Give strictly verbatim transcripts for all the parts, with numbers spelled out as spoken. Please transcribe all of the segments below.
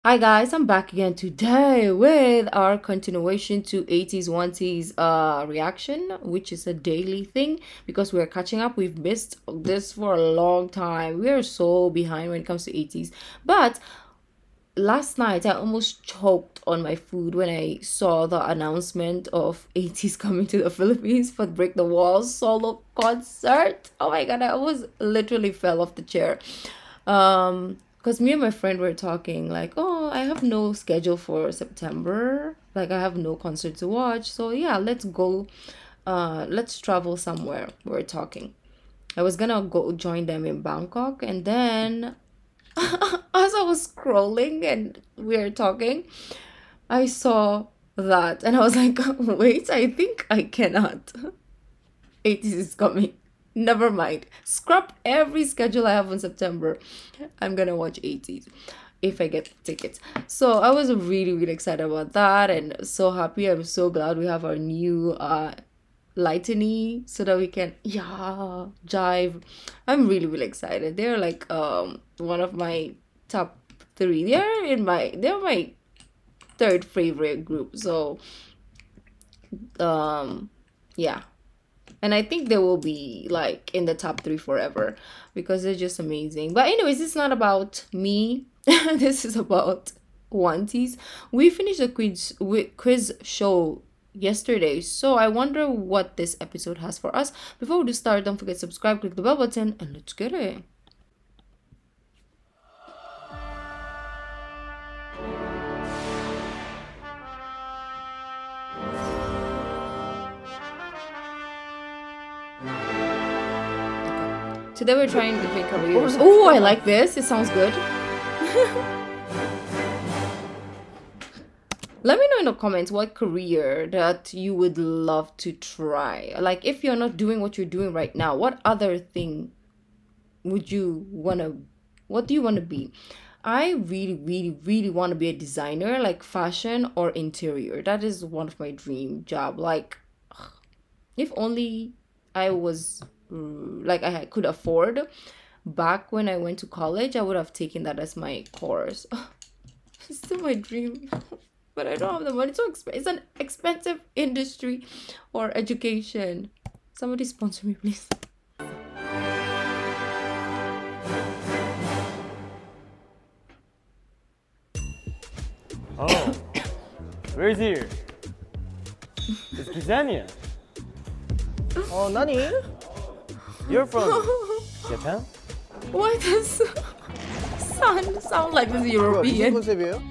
Hi guys, I'm back again today with our continuation to eighties nineties uh reaction, which is a daily thing because we're catching up. We've missed this for a long time. We are so behind when it comes to eighties. But last night I almost choked on my food when I saw the announcement of eighties coming to the Philippines for Break the Walls solo concert. Oh my god, I almost literally fell off the chair. Um because me and my friend were talking like, oh, I have no schedule for September. Like I have no concert to watch. So yeah, let's go. Uh, let's travel somewhere. We're talking. I was gonna go join them in Bangkok, and then as I was scrolling and we were talking, I saw that, and I was like, wait, I think I cannot. eighties is coming. Never mind. Scrap every schedule I have in September. I'm gonna watch eighties if I get tickets. So I was really, really excited about that and so happy. I'm so glad we have our new uh Lightning so that we can yeah jive. I'm really, really excited. They're like um one of my top three. They're in my they're my third favorite group. So um yeah, and I think they will be like in the top three forever because they're just amazing. But anyways, it's not about me. This is about Wanties. We finished the quiz quiz show yesterday, so I wonder what this episode has for us. Before we start, don't forget to subscribe, click the bell button, and let's get it. Today we're trying different careers. Oh, I like this. It sounds good. Let me know in the comments what career that you would love to try. Like if you're not doing what you're doing right now, what other thing would you want to, what do you want to be? I really, really, really want to be a designer, like fashion or interior. That is one of my dream job. Like if only I was like I could afford back when I went to college, I would have taken that as my course. It's still my dream, but I don't have the money. It's so expensive. It's an expensive industry or education. Somebody sponsor me, please. Oh, where's here? It's Kizania. Oh, nani? You're from Japan? Why does son sound like this 무슨 European? 컨셉이에요?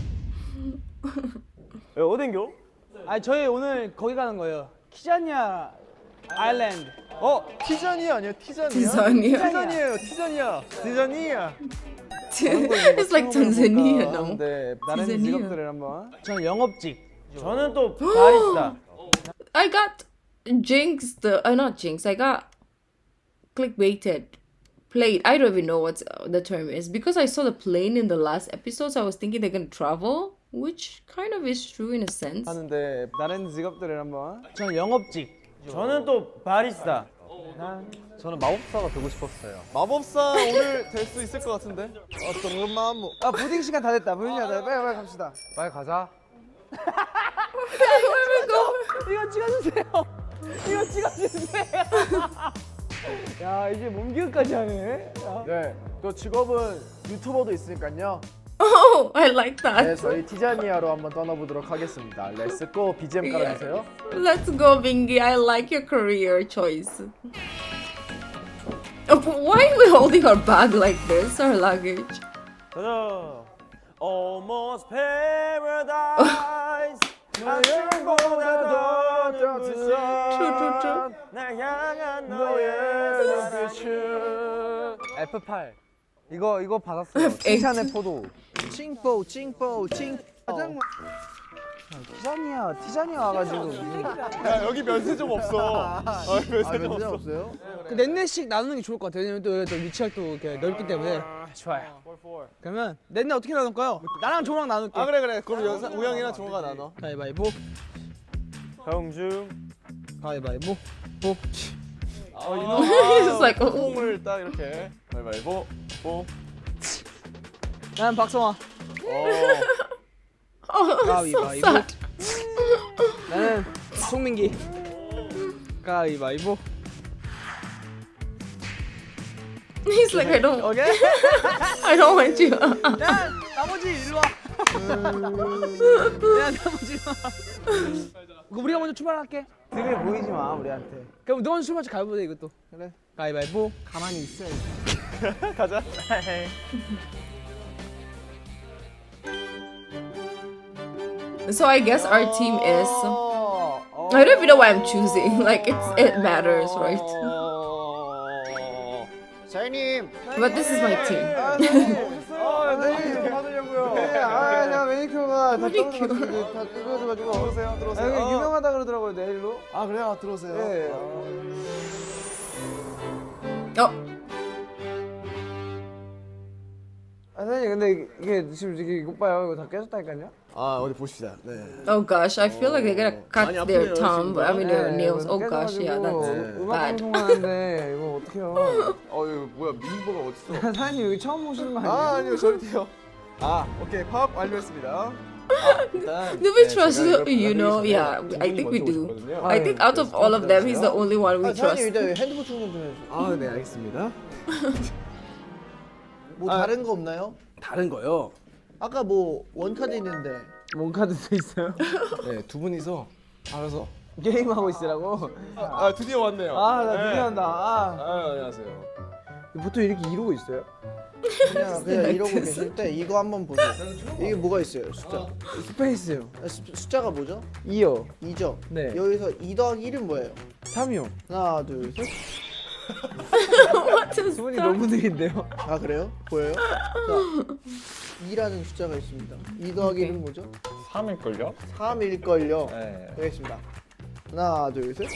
왜 어딘겨? 아 저희 오늘 거기 가는 거예요. 키자니아 아일랜드. 어, 티자니아 아니에요? 티자니아? Tanzania. 티자니아예요, 티자니아. 티자니아. It's like Tanzania now. 네, 다른 티자니아. 직업들을 한번. 저는 영업직. 저는 또 바리스타. I got jinxed. Uh, not jinxed. I got clickbaited. Played. I don't even know what uh, the term is because I saw the plane in the last episode. So I was thinking they're gonna travel, which kind of is true in a sense. 하는데 다른 직업들을 한번. 저는 영업직. 저는 또 바리스타. 저는 마법사가 되고 싶었어요. 마법사 오늘 될 수 있을 것 같은데? 어떤 마음? 아 부딩 시간 다 됐다. 부딩 시간 다 됐다. 빨리 빨리 갑시다. 빨리 가자. 이거 찍어주세요. 이거 찍어주세요. 야 이제 몸기운까지 하네. 야. 네, 또 직업은 유튜버도 있으니까요. Oh, I like that. 네, 저희 티자니아로 한번 떠나보도록 하겠습니다. Let's go. 비지엠 깔아주세요. Let's go, Bingy. I like your career choice. Oh, but why are we holding our bag like this? Our luggage. 가자. Almost paradise. 하늘보다 더 눈부신 True, true, true. 날 향한 너의 너의 눈빛은 에프 팔. 이거 이거 받았어요. 칭찬의 포도. 칭뽀 칭뽀 칭. 짜장면. 티자니아 티자니아 와가지고 무슨. 야, 여기 면세 좀 없어. 아, 면세 좀 없어. 없어요? 그 넷넷씩 나누는 게 좋을 것 같아요. 왜냐면 또, 또 위치가 또 이렇게 넓기 때문에. 좋아요. 그러면 넷넷 어떻게 나눌까요? 나랑 조랑 나눌게. 아, 그래 그래. 그럼 여사, 우영이랑 종호가 나눠. 가위바위보. 경중. 가위바위보. 보. 어, He's just like, oh. 뽕을 딱 이렇게 가위바위보 뽕. 난 박성화. Oh, so 가위바위보. sad. 나는 송민기. 가위바위보. He's like, I don't, 오케이. I don't want you. 야 나머지 일로 와. 야 나머지 일로 와. 그럼 우리가 먼저 출발할게. 되게 보이지 마 우리한테. 그럼 너 먼저 출발 가보자 이것도. 그래. 가위바위보. 가만히 있어야지. 가자. So I guess our team is. 어, 어. I don't even know why I'm choosing. Like it's it matters, right? 사장님. But this is my team. 아, 사장님. 아, 네. 네. 받으려고요. 네, 아, 나 매니큐어가 다 매니큐어. 떨어져가지고 다 뜯어져가지고. 들어오세요, 아, 들어오세요. 여기 어. 유명하다 그러더라고요 내일로. 아 그래요? 들어오세요. 네. Oh, 아 사장님 근데 이게 지금 이게 이거 봐요 이거 다 깨졌다니까요. 아 어디 보십시다. 네. oh gosh, I feel like they're gonna cut 많이 their 아프네요, tongue. But I mean their 네, nails. 이거 Oh gosh, yeah, 깨져가지고 that's 음악 bad. 방송하는데 이거 어떡해요. 어 이거 뭐야 민보가 어딨어? 사장님 여기 처음 오시는 거 아니에요? 아 아니요 절대요. 아 오케이 파악 완료했습니다. 아, 일단 Do we 네, trust 제가 이걸 you know? 받아드리기 Yeah, 전에 I think we 두 분이 do. 먼저 오셨거든요. I think out of all of them, he's the only one we 아, 사장님 trust. 일단 핸드폰 충전 좀 해주세요. 아 네 알겠습니다. 뭐 다른 거 없나요? 다른 거요. 아까 뭐 원카드 있는데 몬카드도 있어요? 네 두 분이서 알아서. 게임하고 있으라고? 아, 아 드디어 왔네요. 아 나 드디어 네. 한다. 아. 아 안녕하세요. 보통 이렇게 이러고 있어요? 그냥 그냥 이러고 계실 때 이거 한번 보세요. 이게 뭐가 있어요? 숫자. 스페이스요. 아, 수, 숫자가 뭐죠? 이요. 이죠. 네. 여기서 이 더하기 일은 뭐예요? 삼이요. 하나, 둘, 셋. What is 수분이 that? 너무 느린데요? 아 그래요? 보여요? 자, 이라는 숫자가 있습니다. 이 더하기 일은 뭐죠? 삼일걸요? 삼일걸요. 네. 되겠습니다. 하나, 둘, 셋.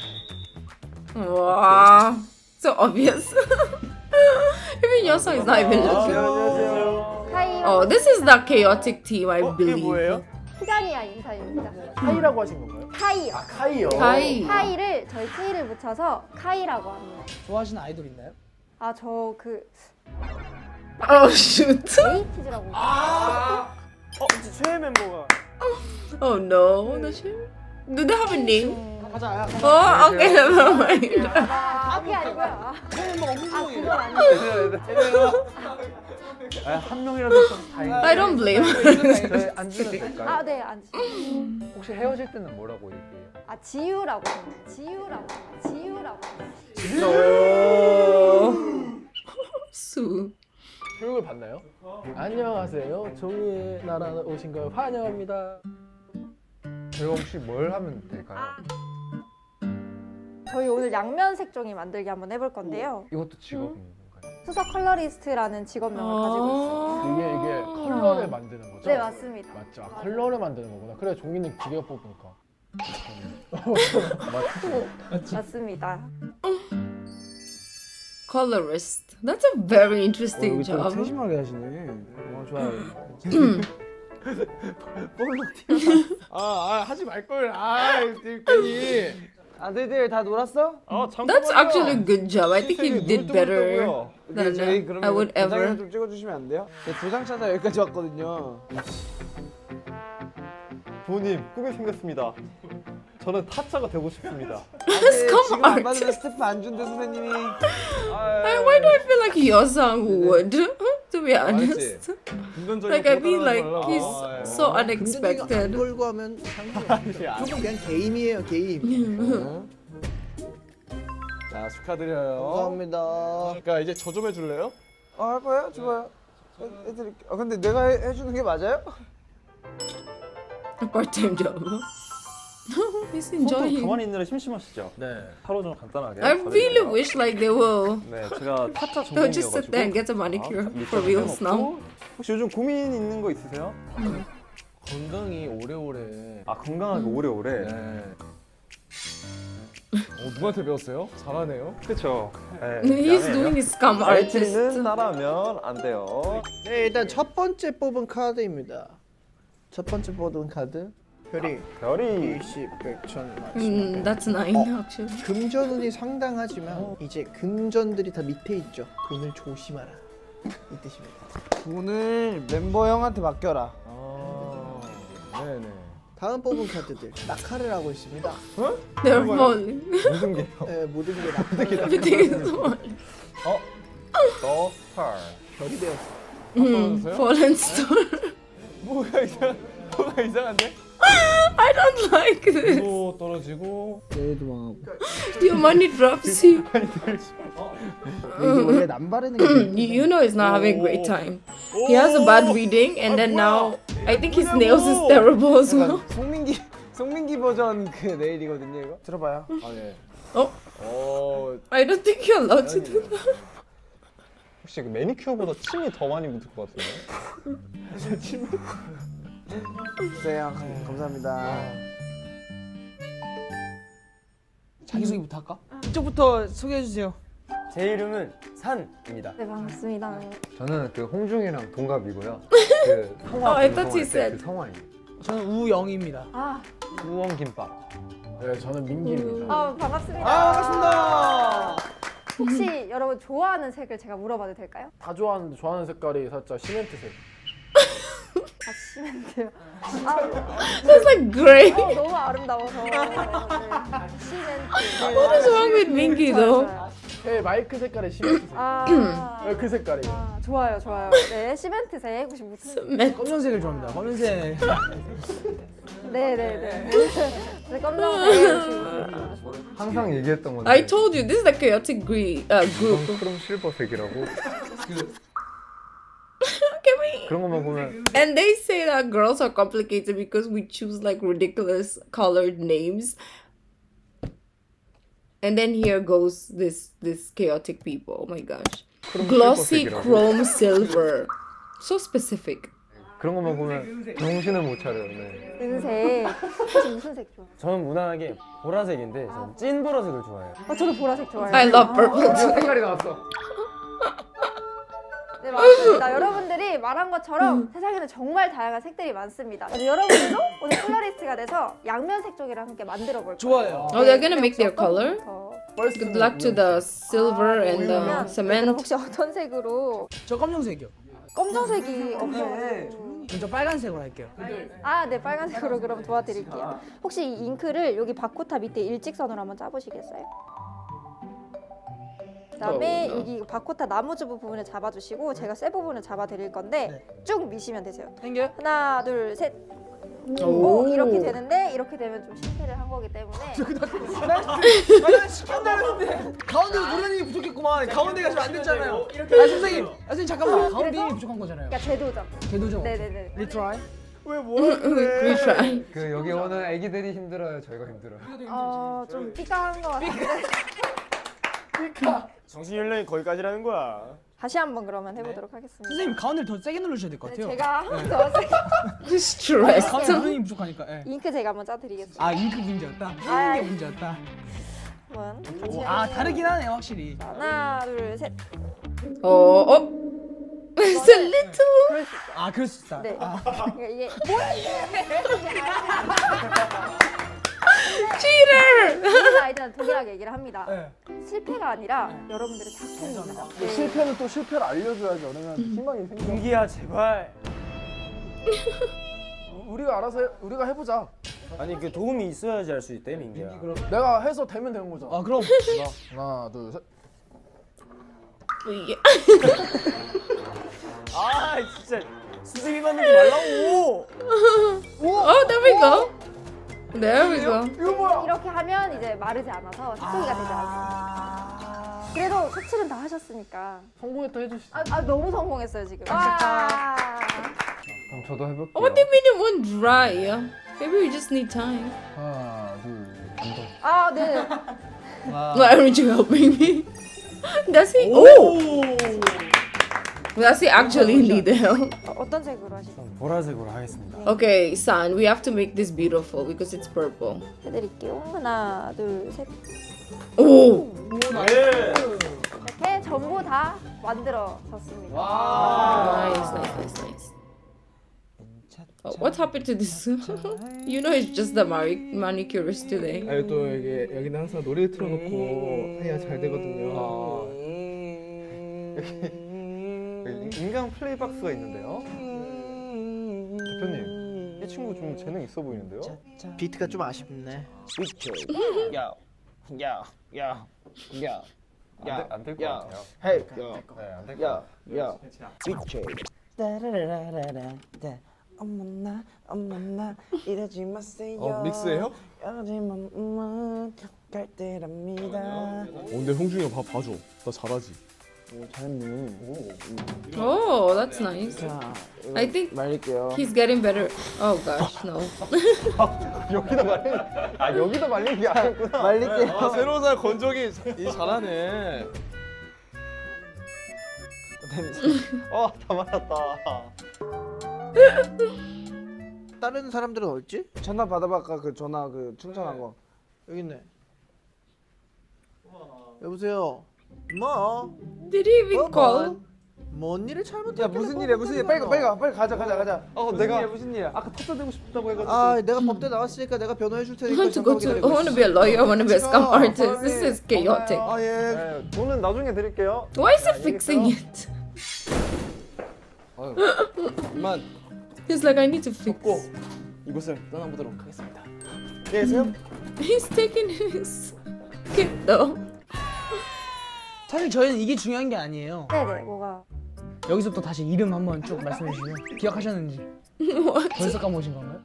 Wow, so obvious. Even your song is not even looking. 안녕하세요. 카이 Oh, this is the chaotic team, I 어, 이게 believe. 뭐예요? 티자니아 인사입니다. 카이라고 하신 건가요? 카이요. 카이요. Kai. 카이를 저희 K를 붙여서 카이라고 합니다. 좋아하시는 아이돌 있나요? 아 저 그 Oh shoot. 에이티즈라고. 어, 최애 멤버가. Oh no. No shit. Do they have a name? 가자. Oh, okay, never mind. 아 그게 아니고요. 아, 아 그건 아니에요. 아, 한 명이라도 좀 다행이다. I don't blame. 저희 앉으면 될까요? 아 네 앉으세요. 혹시 헤어질 때는 뭐라고 얘기해요? 아 지유라고 합니다. 지유라고. 지유라고. No. Sue. 교육을 받나요? 안녕하세요. 종이의 나라 오신 걸 환영합니다. 저희가 혹시 뭘 하면 될까요? 저희 오늘 양면 색종이 만들기 한번 해볼 건데요. 이것도 직업인 건가요? 수석 컬러리스트라는 직업명을 가지고 있어요. 이게 이게 컬러를 만드는 거죠? 네 맞습니다. 맞죠. 아, 컬러를 만드는 거구나. 그래 종이는 기계가 뽑으니까. 맞습니다. Colorist. That's a very interesting 좀 job. 세심하게 하시네. 어 좋아요. 아, 아 하지 말 걸. 아 괜히. 아들들 다 놀았어? 어, 잠깐만요. That's actually a good job. I think you did better 네, than 저희 uh, 그러면 I would 도장이나 ever. 좀 찍어주시면 안 돼요? 네, 도장 찾아 여기까지 왔거든요. 부모님, 꿈이 생겼습니다. 저는 타짜가 되고 싶습니다. 안돼 Scum 지금 안 art. 받으면 스태프 안 준대 선생님이. I- Why do I feel like your song would? To be honest, 금전적인 like I mean, 보답을 like 하려고. he's 아, 예. so 금전적인 안 unexpected. 걸고 하면 상관없어요. 조금 그냥 게임이에요 게임. 자 축하드려요. 감사합니다. 그러니까 이제 저 좀 해줄래요? 어, 할 거예요? 좋아요. 해, 해드릴게. 아 근데 내가 해, 해주는 게 맞아요? A part-time job. He's 손도 enjoying. 가만히 있느라 심심하시죠? 네. 하루 좀 간단하게. I really wish like they will. 네, 제가 타짜 Don't just sit there and 전공이어가지고. get a manicure 아, for reals now. 없고. 혹시 요즘 고민 있는 거 있으세요? 건강이 오래오래. 아, 건강하게 오래오래. 네. 어, 누구한테 배웠어요? 잘하네요. 그쵸. 네, He's 양해해요. doing his scam artist. 알티는 따라하면 안 돼요. 네 일단 첫 번째 뽑은 카드입니다. 첫 번째 뽑은 카드 별이 별이 이십, 백, 천, Mm, that's nine actually. 금전운이 상당하지만 이제 금전들이 다 밑에 있죠. 돈을 조심하라. 이 뜻입니다. 돈을 멤버 형한테 맡겨라. 아, 네네. 다음 뽑은 카드들 낙하르라고 있습니다. They're falling. 모든 게요. 네, 모든 게 낙하르. Everything is falling. 어? 더 스타. 별이 되었어. Hmm, fallen star. 뭐가 이상? 뭐가 이상한데? I don't like this. 또 떨어지고. 내일도 망하고. Your money drops you. 이게 원래 남바르는 게 You you know he's not having a great time. He has a bad reading, and then now I think his nails is terrible as well. 송민기 송민기 버전 그 네일이거든요 이거. 들어봐요. 아 네. Oh, 어 I don't think you're allowed to do that. 혹시 그 매니큐어보다 침이 더 많이 묻을 것 같은데? 네, 형 감사합니다. 자기소개부터 할까? 이쪽부터 소개해 주세요. 제 이름은 산입니다. 네, 반갑습니다. 저는 그 홍중이랑 동갑이고요. 그 Oh, I thought he said. 그 성화입니다. 저는 우영입니다. 아, 우엉 김밥. 네, 저는 민기입니다. 아 반갑습니다. 아, 반갑습니다. 혹시 여러분 좋아하는 색을 제가 물어봐도 될까요? 다 좋아하는데 좋아하는 색깔이 살짝 시멘트색. 아, 시멘트요. 아, It's like gray. 어, 너무 아름다워서. 네, 시멘트. What is wrong with Minky though? 제 마이크 색깔의 시멘트색. 아, 네, 그 색깔이에요. 아, 좋아요, 좋아요. 네, 시멘트색 혹시 무슨? 검정색을 좋아합니다. 검정색. 네, 네, 네. 네, 검정색 지금. 항상 얘기했던 건데. I told you this is the chaotic green uh, group. 크롬 실버색이라고. Can we? 그런 것만 보면 And they say that girls are complicated because we choose like ridiculous colored names. And then here goes this this chaotic people. Oh my gosh. Glossy silver색이라고. chrome silver. So specific. 그런 것만 보면 정신을 못 차려요. 네. 은색. 혹시 무슨 색 좋아해요? 저는 무난하게 보라색인데 저는 찐 보라색을 좋아해요. 어, 저도 보라색 좋아해요. I love purple too. 색깔이 나왔어. 네, 맞습니다. 여러분들이 말한 것처럼 세상에는 정말 다양한 색들이 많습니다. 그래서 여러분들도 오늘 컬러리스트가 돼서 양면색 쪽이랑 함께 만들어 볼 거예요. 좋아요. Oh, they're gonna make their color. 더. Good luck to the silver and the 그러면 cement. 혹시 어떤 색으로? 저 검정색이요. 검정색이 없어요. 저 빨간색으로 할게요. 아, 네, 빨간색으로 그럼 도와드릴게요. 혹시 이 잉크를 여기 바코타 밑에 일직선으로 한번 짜보시겠어요? 그다음에 여기 바코타 나무주부 부분을 잡아주시고 제가 쇠 부분을 잡아드릴 건데 쭉 미시면 되세요. 당겨요? 하나, 둘, 셋. 오. 오, 이렇게 되는데 이렇게 되면 좀 실패를 한 거기 때문에 나 시킨다는데 가운데로 노련이 부족했구만. 가운데가 좀 안 됐잖아요. 아 선생님, 아 선생님 잠깐만. 가운데 힘이 부족한 거잖아요. 그러니까 재도전. 제도죠. 네네네. 리트라이. We try. 그 여기 오는 애기들이 힘들어요. 저희가 힘들어요. 어, 좀 삐까한 것 같은데 정신 연령이 거기까지라는 거야. 다시 한번 그러면 해보도록 하겠습니다. 선생님 가운데를 더 세게 누르셔야 될 것 네, 같아요. 제가 한 번 더 가운데 Stressed. 노련이 부족하니까. 예. 잉크 제가 한번 짜드리겠습니다. 아 잉크 문제였다. 아, 잉크 문제였다. 한번 같이 아 해보세요. 다르긴 하네요 확실히. 하나, 둘, 셋. Oh, oh. It's a little. 그럴 수 있어요. 아 그럴 수 있다. 네. 아. 그러니까 이게 뭐야 이게? Cheater. 모든 아이들은 동일하게 얘기를 합니다. 네. 실패가 아니라 여러분들의 작품입니다. 네. 실패는 또 실패를 알려줘야지. 그러면 희망이 생겨. 민기야 제발. 우리가 알아서 해, 우리가 해보자. 아니 그 도움이 있어야지 할 수 있대 민기야. 내가 해서 되면 되는 거잖아. 아 그럼 하나, 둘, 셋. 아 진짜 수직이 만들지 말라고. Oh, there we go. There we go. 이렇게 하면 이제 마르지 않아서 색소기가 되지 않습니다. 그래도 색칠은 다 하셨으니까. 성공했다 해주시. 아, 아 너무 성공했어요 지금. 와. 그럼 저도 해볼게요. What do you mean it won't dry? Maybe we just need time. 하나, 둘, 셋. 아 네. Why aren't you helping me? Does he? Oh! Does he actually need help? 어, 어떤 색으로 하실까요? 보라색으로 하겠습니다. Okay, son, we have to make this beautiful because it's purple. 해드릴게요. 하나, 둘, 셋. Oh! 이렇게 전부 다 만들어졌습니다. Nice, nice, nice, nice. Oh, what happened to this? You know, it's just the mani- manicurist today. 아니 또 이게 여기는 항상 노래 틀어놓고 해야 잘 되거든요. 아. 그 인간 플레이박스가 있는데요. 대표님, 이 친구 좀 재능 있어 보이는데요? 비트가 좀 아쉽네. 야, 야, 야, 야, 야, 안될 것 야, 같아요. 헤이, 야, 네, 안 될 것 야, 같아요. 야, 비치. 따라라라라라 어머나 어머나 이러지 마세요. 어, 믹스예요? 하지만 음은 갈 때랍니다. 어, 근데 형중이가 봐, 봐줘. 나 잘하지. 오 잘했네. Oh, that's nice. 자, I think 말릴게요. he's getting better. Oh gosh, no. 여기다 말린, 아 여기다 말린 게 아니었구나. 말릴게요. 아, 새로운 살 건조기 이 잘하네. 어, 다 말았다. 다른 사람들은 어딨지? 전화 받아봐. 아까 그 전화 그 충전한 거. 여기 있네. 여보세요. 뭐? Did he even call? 뭔 일을 잘못했길래 야 무슨 일이야 무슨 일? 빨리 가 빨리 가 빨리 가자 가자 가자. 어, 무슨 내가 일이야 무슨 일이야? 아까 터져대고 싶다고 해가지고. 아, 내가 법대 나왔으니까 내가 변호해 줄 I 테니까 want to go 잠깐만 to. I want to be a lawyer. I want to be a scam artist. This is chaotic. 아, 예. 네, 돈은 나중에 드릴게요. Why is he fixing it? 이만 He's like, I need to fix. 이곳을 떠나보도록 하겠습니다. 계세요? He's taking his kid though. 사실 저희는 이게 중요한 게 아니에요. 네네, 뭐가. 여기서부터 다시 이름 한번 쭉 말씀해 주시면 기억하셨는지. What? 벌써 까먹으신 건가요?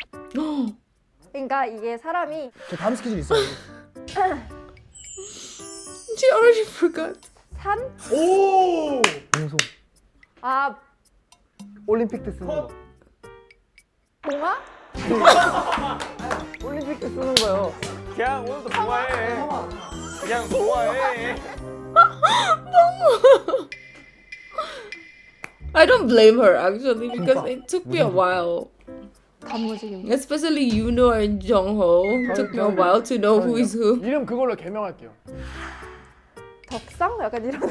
그러니까 이게 사람이 저 다음 스케줄 있어요. She already forgot. 산? 방송. 아, 올림픽 때 쓰는 거. 봉화? 올림픽 때 쓰는 거요. 그냥 오늘도 좋아해. 그냥 좋아해. I don't blame her actually because it took me a while. 단무지김. Especially Yuno and Jongho. Took me a while to know who is who. 이름 그걸로 개명할게요. 덕상? 약간 이런.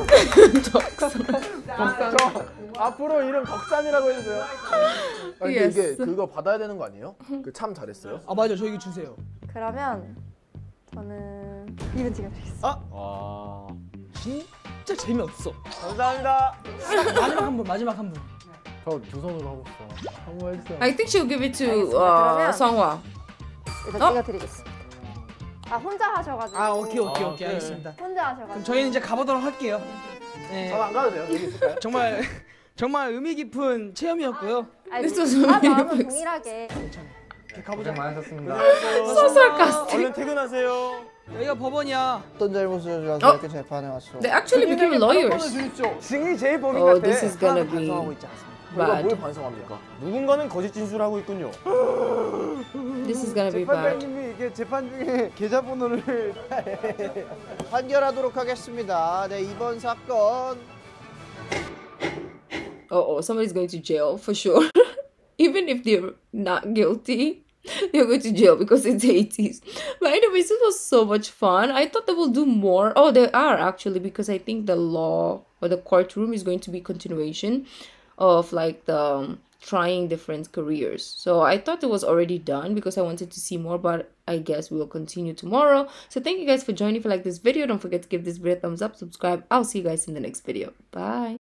앞으로 이름 덕산이라고 해주세요. 아, 근데 Yes. 이게 그거 받아야 되는 거 아니에요? 그 참 잘했어요. 아 맞아, 저 이거 주세요. 그러면 저는 이분 찍어드리겠습니다. 아, 진짜 재미없어. 감사합니다. 마지막 한 분, 마지막 한 분. 저 두 손으로 하고 있어. 한번 해주세요. I think she'll give it to 알겠습니다. uh, 그러면- Songhwa. 일단 어? 찍어드리겠습니다. 아, 혼자 하셔가지고. 아 오케이 오케이 아, 오케이 오케이. 알겠습니다. 혼자 하셔가지고. 그럼 저희는 이제 가보도록 할게요. 네, 안 가도 돼요? 여기 있을까요? 정말 정말 의미 깊은 체험이었고요. 아니, This was 다 really 마음은 fixed. 동일하게. 고생 많으셨습니다. So sarcastic. 얼른 퇴근하세요. 여기가 법원이야. 어떤 잘못을 어? 저한테 이렇게 재판에 왔어. They actually became lawyers. 증이 제일 범인 Oh, 같아. this is gonna be 반성하고 있지 않습니까? 우리가 뭘 bad. 반성합니까? 누군가는 거짓 진술하고 있군요. This is gonna be bad. 재판장님이 이게 재판 중에 계좌번호를 판결하도록 하겠습니다. 네, 이번 사건 Uh oh, somebody's going to jail for sure. Even if they're not guilty, they're going to jail because it's eighties. But anyways, it was so much fun. I thought they will do more. Oh, they are actually, because I think the law or the courtroom is going to be continuation of like the um, trying different careers. So I thought it was already done because I wanted to see more, but I guess we will continue tomorrow. So thank you guys for joining. If you like this video, don't forget to give this video a thumbs up, subscribe. I'll see you guys in the next video. Bye.